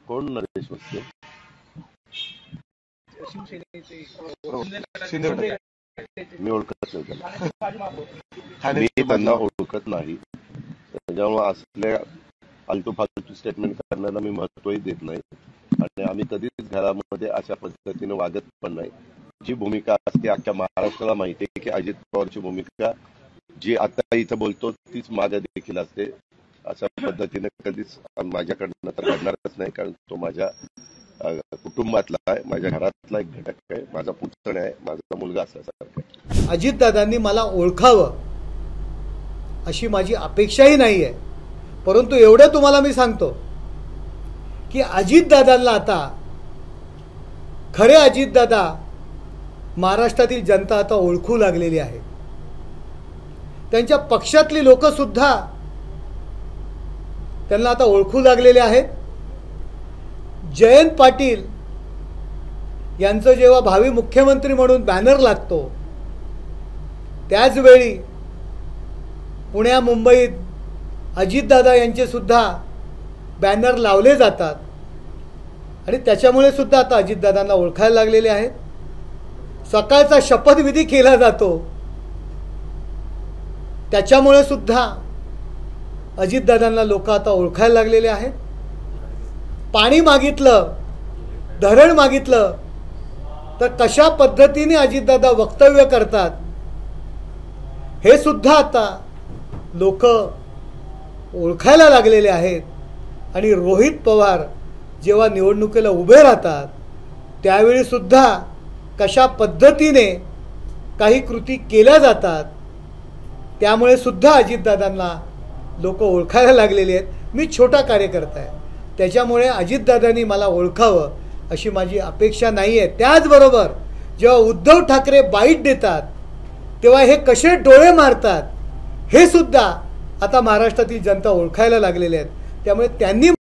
कोण नरेश वस्ते? मी ओळखत नाही त्याला, मी त्यांना ओळखत नाही. त्याच्यामुळे असल्या फालतू फालतू स्टेटमेंट करण्याला मी महत्वही देत नाही आणि आम्ही कधीच घरामध्ये अशा पद्धतीने वागत पण नाही. जी भूमिका असते अख्ख्या महाराष्ट्राला माहिती आहे की अजित पवारची भूमिका जी आता इथं बोलतो तीच मागे देखील असते. अशा पद्धतीने कधीच माझ्याकडनं तर घडणारच नाही, कारण तो माझ्या कुटुंबातला आहे, माझ्या घरातला एक घटक आहे, माझा पुतण्या आहे, माझा मुलगा असल्यासारखा आहे. अजितदादांनी मला ओळखावं अशी माझी अपेक्षाही नाही आहे, परंतु एवढं तुम्हाला मी सांगतो की अजितदादांना आता खरे अजितदादा महाराष्ट्रातील जनता आता ओळखू लागलेली आहे. त्यांच्या पक्षातली लोक सुद्धा त्यांना आता ओळखू लागलेले आहेत. जयंत पाटील यांचं जेव्हा भावी मुख्यमंत्री म्हणून बॅनर लागतो त्याचवेळी पुण्या मुंबईत अजितदादा यांचे सुद्धा बॅनर लावले जातात आणि त्याच्यामुळे सुद्धा आता अजितदादांना ओळखायला लागलेले आहेत. सकाळचा शपथविधी केला जातो त्याच्यामुळे सुद्धा अजितदादांना लोक आता ओळखायला लागलेले आहेत. पाणी मागितलं, धरण मागितलं तर कशा पद्धतीने अजितदादा वक्तव्य करतात हे सुद्धा आता लोक ओळखायला लागलेले आहेत. आणि रोहित पवार जेव्हा निवडणुकीला उभे राहतात त्यावेळी सुद्धा कशा पद्धतीने काही कृती केल्या जातात त्यामुळे सुद्धा अजितदादांना लोक ओळखायला लागलेले आहेत. मी छोटा कार्यकर्ता आहे, त्याच्यामुळे अजितदादांनी मला ओळखावं अशी माझी अपेक्षा नाही आहे. त्याचबरोबर जेव्हा उद्धव ठाकरे बाईट देतात तेव्हा हे कसे डोळे मारतात हे सुद्धा आता महाराष्ट्रातील जनता ओळखायला लागलेले आहेत. त्यामुळे त्यांनी